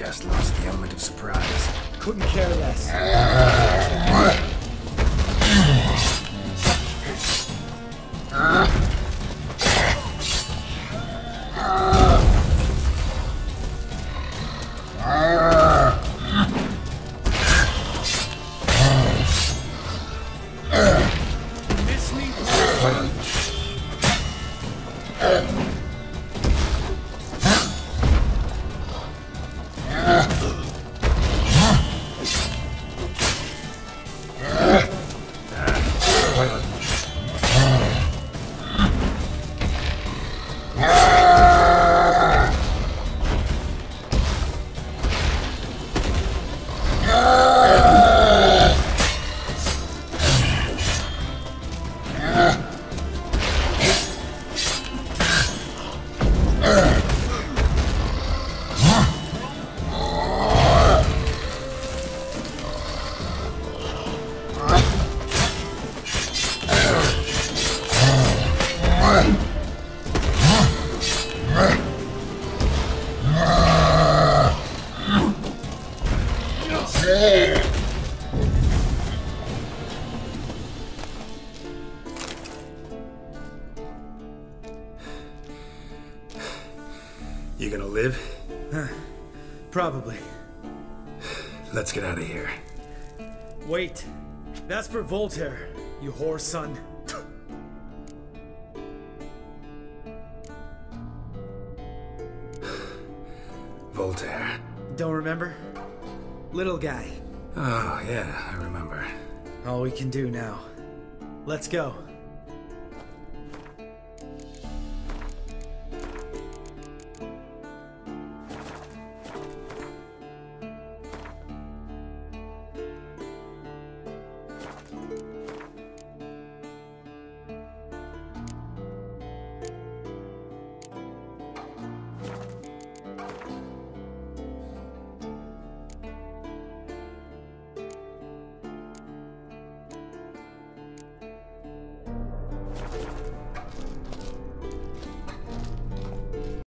Just lost the element of surprise. Couldn't care less. Miss me? You gonna live? Probably. Let's get out of here. Wait. That's for Voltaire, you whore son. Voltaire. Don't remember? Little guy. Oh, yeah, I remember. All we can do now. Let's go.